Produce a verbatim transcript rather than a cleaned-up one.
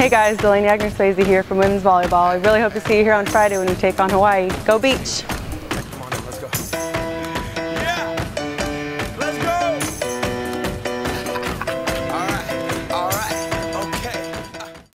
Hey guys, Delaney Agner-Swayze here from Women's Volleyball. I really hope to see you here on Friday when we take on Hawaii. Go Beach!